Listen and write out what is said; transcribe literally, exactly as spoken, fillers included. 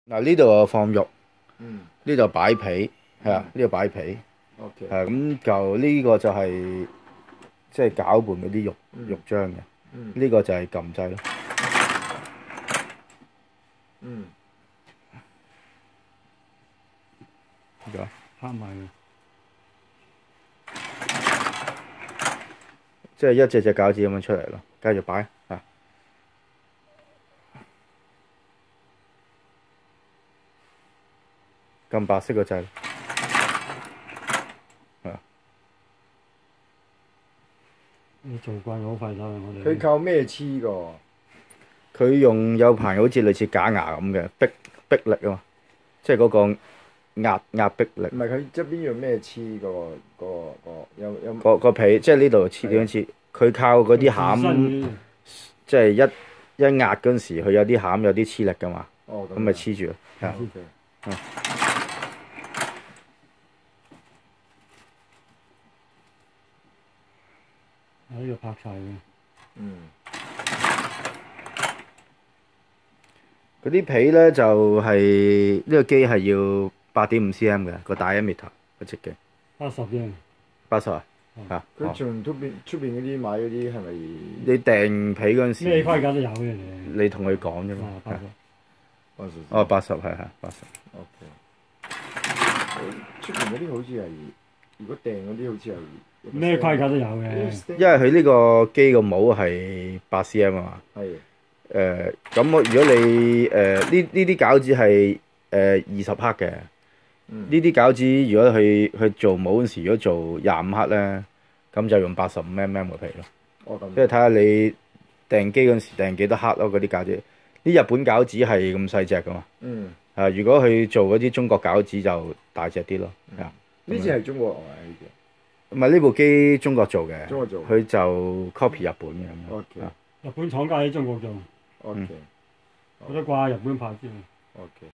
嗱呢度我放肉， 嗯， 呢度擺皮，係啊，呢度擺皮， OK， 係咁就呢個就係即係攪拌嗰啲肉嗯肉漿嘅， 嗯呢個就係撳掣咯。 嗯， 呢個拍埋嘅， 即係一隻隻餃子咁樣出嚟咯，繼續擺啊！撳白色個掣，係啊！ 你做慣好快手嘅我哋。 佢靠咩黐㗎？ 佢用有排好似類似假牙咁嘅逼逼力啊嘛，即係嗰個壓壓迫力。 唔係佢側邊用咩黐個個個有有個個皮即係呢度黐點樣黐？佢靠嗰啲餡，即係一一壓嗰陣時，佢有啲餡有啲黐力㗎嘛， 哦咁咪黐住咯。係啊， 嗯喺度拍晒嘅。 嗯， 嗰啲皮咧就係呢個機係要八點五 cm 嘅個diameter個直徑。 八十嘅。 八十啊？啊！ 佢從出邊出邊嗰啲買嗰啲係咪？ 你訂皮嗰陣時， 咩規格都有嘅你。 你同佢講啫嘛。 八十。 八十。 哦，八十係係八十。 OK。出邊嗰啲好似係，如果訂嗰啲好似係。 咩規格都有嘅。 因為佢呢個機個帽係八 cm 啊嘛。 係。 誒咁我如果你誒呢呢啲餃子係誒二十克嘅，呢啲餃子如果去去做帽嗰時，如果做廿五克咧，咁就用八十五 mm 嘅皮咯。 哦咁。 即係睇下你訂機嗰陣時訂幾多克咯，嗰啲餃子。啲日本餃子係咁細隻噶嘛。 嗯。 啊，如果去做嗰啲中國餃子就大隻啲咯。係啊。 呢隻係中國來嘅呢隻。 唔係呢部機中國做嘅， 中國做， 佢就 copy 日本嘅咁樣。 OK。 日本廠家喺中國做。 OK。 我都掛日本牌先。 OK。